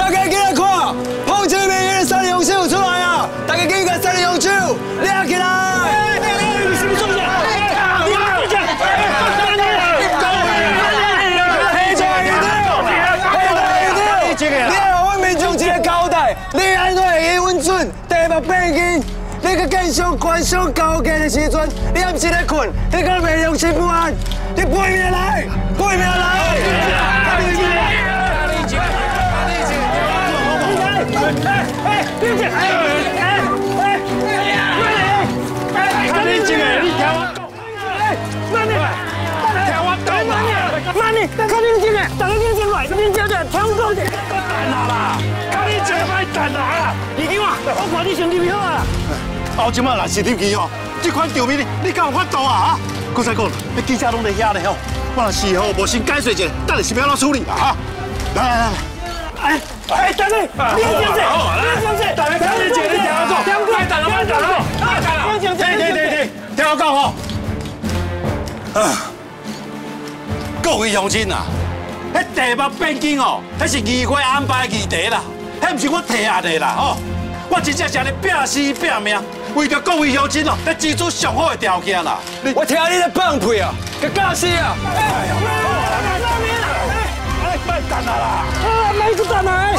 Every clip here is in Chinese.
大家进来看，彭清明的三龙手出来啊！大家记个三龙手，抓起来！你什么东西？你要阮民众一个交代，你安怎会去稳准地目变紧？你去建商官商交价的时阵，你还不是咧困？你敢袂良心不安？你背面来，背面来！ 慢点，靠你进来，大家你进来，你叫着听讲者。等啦，靠你这摆等啦，二舅啊，我看你身体好啊。 包即马若是入去哦，这款场面你敢有法度啊？搁再讲，你记者拢在遐咧吼，我若是吼无先解释一下，等下是要怎处理啊？来， 等你，你先生，大家看你这，你听我讲，别等了，对， 听我讲吼。各位乡亲啊，迄地目变更哦，迄是议会安排议题啦，迄毋是我提案的啦吼。我真正是咧拼死拼命，为着各位乡亲哦，来争取上好的条件啦。 我听你在放屁啊，给教死啊！ 别等啦！ 没去等来。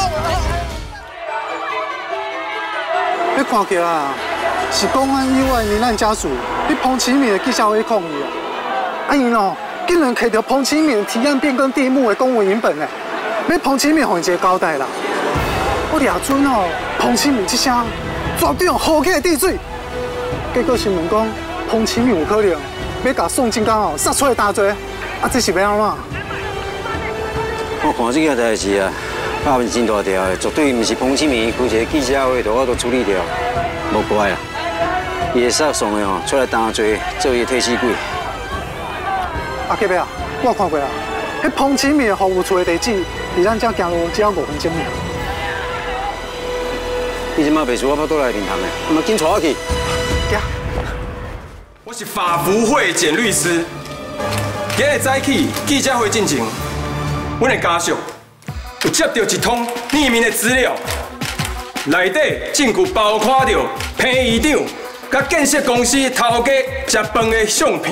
你看起来啊，是公安意外罹难家属对彭启敏的记者会抗议啊！啊因哦。竟然摕到彭启敏提案变更地目的公文原本嘞，要彭启敏互一个交代啦。我抓准哦，彭启敏这声绝对用好起的地水。结果新闻讲，彭启敏有可能要甲宋金刚哦杀出来打罪，啊这是要安怎？ 我看这件代志啊，把面真大条的，绝对不是彭启明开一个记者会就我都处理掉，无怪啦。伊会杀送的哦，出来担罪，做伊替死鬼。 啊，隔壁啊，我看过啊，迄彭启明的服务处的地址，离咱遮行路只要5分钟尔。 你即马袂输我要倒来面谈的，那么紧带我去。 行。 我是法服会简律师。今日早起记者会进前，阮的家属有接到一通匿名的资料，内底证据包括着彭院长甲建设公司头家食饭的相片。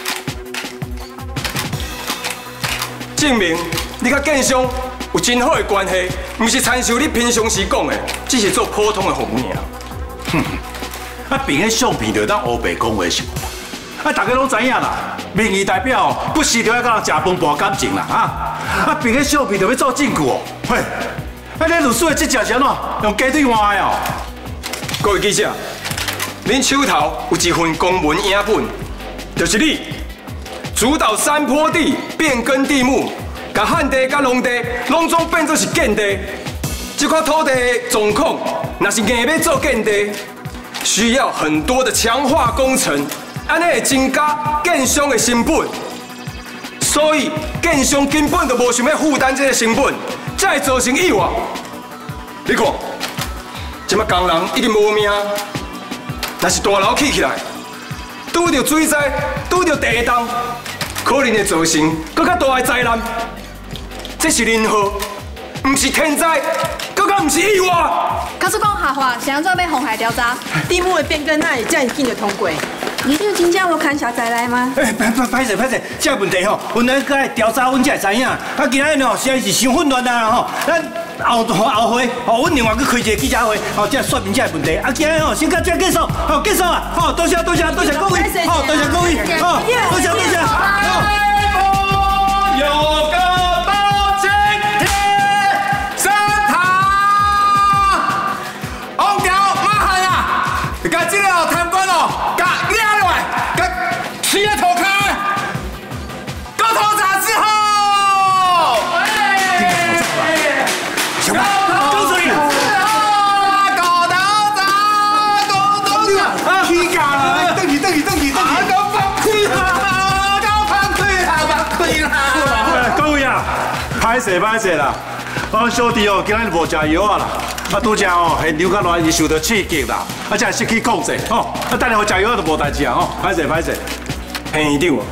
证明你甲建商有真好的关系，不是参照你平常时讲的，只是做普通的服务尔。 啊，凭迄相片就当黑白讲话是无？啊，大家拢知影啦，民意代表不时就要甲人食饭博感情啦，啊，凭迄相片就要做证据哦。嘿，啊，你律师的职责是安怎？用鸡腿换的哦。 各位记者，恁手头有一份公文影本，就是你主导山坡地变更地目，把旱地甲农地拢总变作是建地。这块土地的状况，若是硬要做建地，需要很多的强化工程，安尼会增加建商的成本。所以建商根本就无想要负担这个成本，才会造成意外。你看，即马工人已经无命，若是大楼起起来，拄着水灾，拄着地动，可能会造成更较大的灾难。这是人祸，不是天灾，更加不是意外。 卡叔讲下话，是安怎要红海调查？ 地目的变更，哪会这样紧就通过？ 你有真正无看小仔来吗？ 歹势，这问题吼，阮来来调查，阮才会知影。啊，今仔日吼实在是伤混乱啦吼，咱后会吼，阮另外去开一个记者会，吼，才说明这个问题。啊，今仔吼先到这结束，好结束啊，好，多谢各位，好，多谢各位，好，多谢，好。 有个刀尖铁山塔，红条马汉啊，甲这个贪官哦，甲抓落来，甲起个头壳，高头查之后， 什么？告诉你。歹势啦！我小弟哦，今日无食药啊啦，啊拄只哦，现流较乱，伊受到刺激啦，啊才会失去控制吼，啊等下我食药就无代志啊吼，歹势。 彭院长，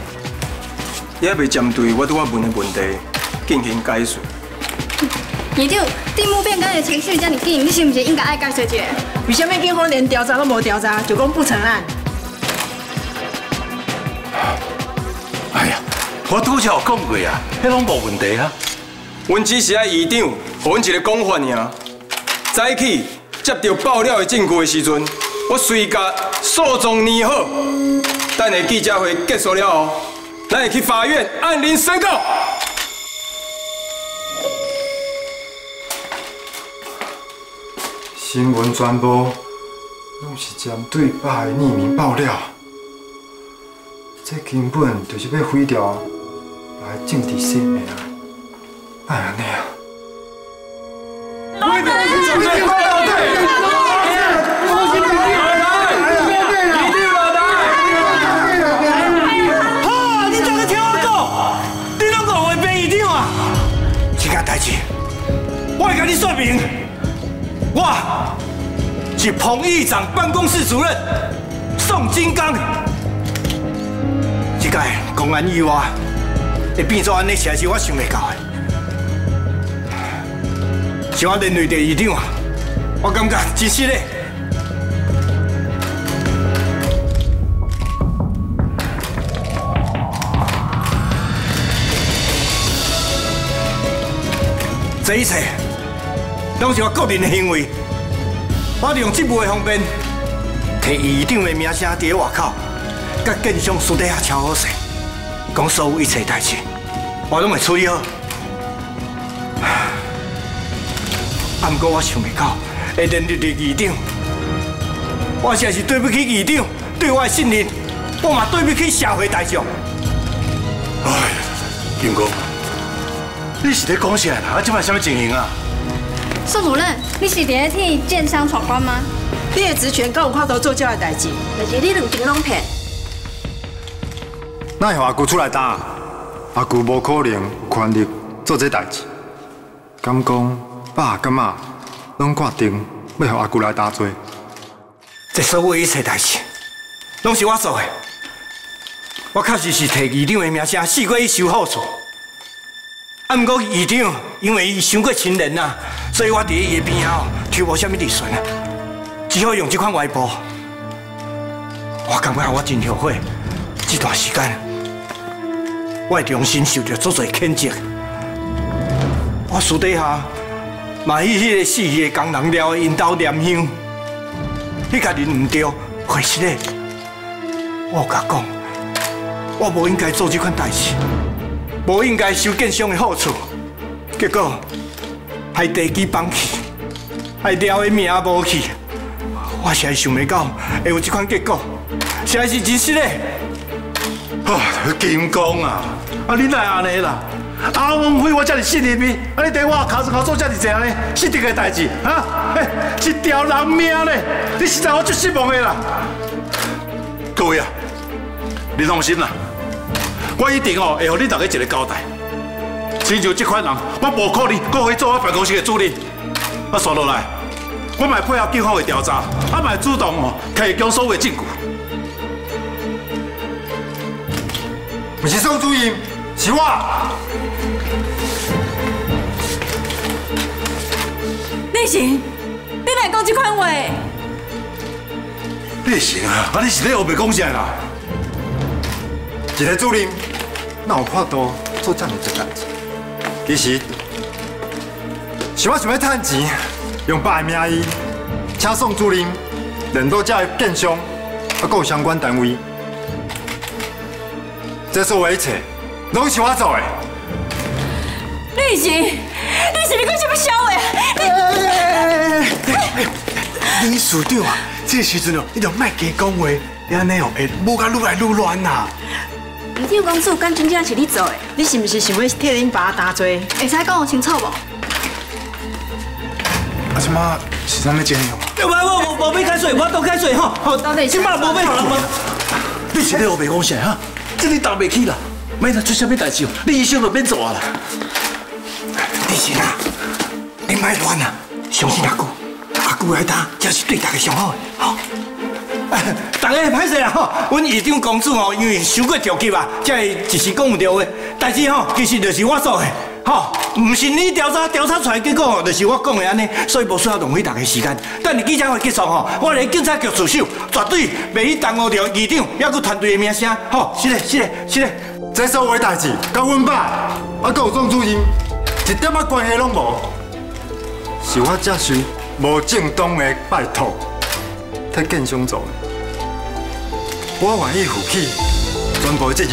你还未针对我对我问的问题进行解说。 院长， 地目变更的程序这么紧，你是不是应该爱解释一下？ 为什么警方连调查都无调查，就讲不成案？ 哎呀，我拄则有讲过啊，迄拢无问题啊。 阮只是爱议长，予阮一个讲法尔。早起接到爆料的证据的时阵，我随甲诉状拟好，等下记者会结束了后，咱会去法院按铃宣告。 新闻传播拢是针对爸的匿名爆料，这根本就是要毁掉爸的政治生命啊！哎安尼啊！ 好，你怎个听我讲？你拢讲话变议长啊？这件代志，我会甲你说明。我是彭议长办公室主任宋金刚。这个公安意外会变作安尼，实在是我想袂到的。是我连累着议长，我感觉真失礼。这一切拢是我个人的行为，我利用职务的方便，摕议长的名声伫外口，甲建商私底下敲好势，讲所有一切代志，我拢会处理好。啊，不过我想袂到会连累着议长，我实在是对不起议长对我的信任，我嘛对不起社会大众。 哎，金哥，你是咧讲啥啦？啊，这摆什么情形啊？ 宋主任，你是伫咧替建商闯关吗？ 你的职权敢有看到做这的代志？ 就是你两间拢骗。 那会阿舅出来答，阿舅无可能有权力做这代志。敢讲爸甲妈拢决定要让阿舅来担罪。 这所有一切代志，拢是我做的。我确实是摕议长的名声四过去收好处。啊，不过议长因为伊伤过亲人呐，所以我伫伊的边后抽无啥物利润啊，只好用这款歪步。我感觉我真后悔，这段时间我的良心受到足侪谴责。我私底下嘛去迄个死去的工人寮的因兜念香，迄家人唔对，会失礼。我有甲讲，我无应该做这款代志。无应该收建商的好处，结果害地基放弃，害寮的名也无去。我实在想袂到会有这款结果，实在是真失礼。 啊，金刚啊，啊你哪安尼啦？阿王辉我遮尔信任你，啊你对我卡上做遮尔济安尼失德的代志，哈？一条人命呢，你实在我最失望的啦。各位啊，你放心啦。我一定会予你大家一个交代。亲像这款人，我无可能搁回做我办公室的主任。啊，续落来，我嘛配合警方的调查，啊嘛主动提供所有的证据。 不是宋主任，是我。 立行，你来讲这款话？ 立行啊，啊你是咧后面讲啥啦？ 一个主任哪有法度做这样一代志？其实是我想要趁钱，用爸的名义，请宋主任联络这个建商，啊，还有相关单位。这所有一切，拢是我做的。 立行，你是咧讲什么笑话？ 林署长啊，这时阵哦，你着莫加讲话，你安尼哦会愈甲愈来愈乱呐。 议长公主敢真正是你做的？ 你是不是想要替恁爸担罪？ 会使讲清楚无？ 啊，即马是啥物情形？ 我要开水，我倒开水吼。好，即摆无要互人问。 你是咧后面讲啥哈？这你担袂起啦，免得出啥物代志哦，你医生就免做啊啦。 立行啊，你莫乱啊，相信阿舅，阿舅来打才是对大家上好的，吼。大家歹势啦吼，阮议长公主吼，因为伤过着急啊，才会一时讲唔到话。但是吼，其实就是我做的， 吼，唔是你调查出来结果吼，就是我讲的安尼，所以无需要浪费大家时间。等你记者会结束吼，我来警察局自首，绝对袂去耽误着议长还有团队的名声。吼，是的。 这所有代志，甲阮爸啊，还有庄主任一点仔关系拢无，是我接受无正当的拜托，替建商做的，我愿意负起全部的责任。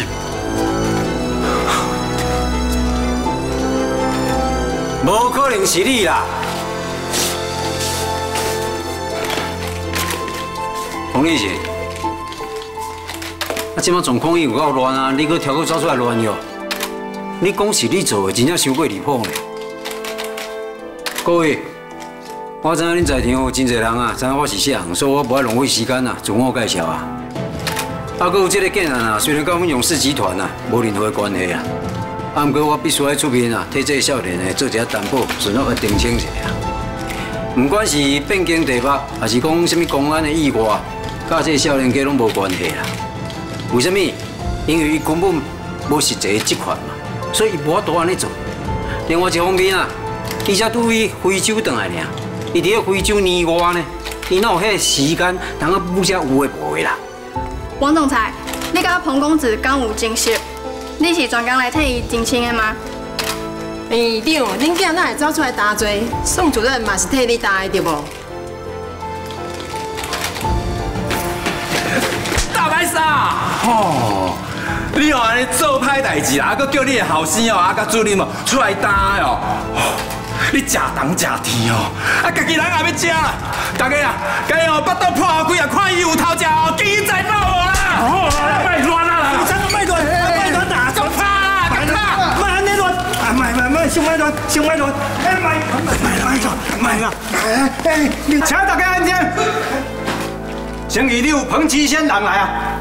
无可能是你啦！洪立贤，啊，即摆状况有够乱啊！你搁跳去走出来乱哟！你讲是你做的，真正伤过离谱呢。各位，我知影恁在场有真侪人啊，知影我是啥人，所以我无爱浪费时间啊，自我介绍啊。啊，搁有这个建案啊，虽然跟阮勇士集团啊无任何关系啊。啊，不过我必须要出面啊，替这个少年呢做一下担保，顺便去澄清一下啊。不管是变更地目，还是讲什么公安的意外，甲这个少年家拢无关系啦。为什么？因为伊根本无实际执法嘛，所以伊无法度安尼做。另外一方面啊，伊才拄去非洲回来尔，伊伫个非洲年外呢，伊哪有迄个时间通去补遮有诶无诶啦？ 王总裁，你甲彭公子刚有认识？你是专工来替伊澄清的吗？ 院长，恁囝哪会走出来答罪？宋主任嘛是替你答的对无？ 大白鲨，吼，你哦安尼做歹代志啦，啊，搁叫你的后生哦，啊，甲主任哦出来担哦，你食人食天哦，啊，家己人也要食啦，大家啊，家己哦巴肚破开啊，看伊有头食哦，记在脑哦啦。 好，卖乱啦！ 你真卖乱，卖乱哪？ 够怕啦，够怕！ 卖安尼乱，啊卖，先卖乱，哎卖啦！哎，你请大家安静。 星期六彭启先人来啊！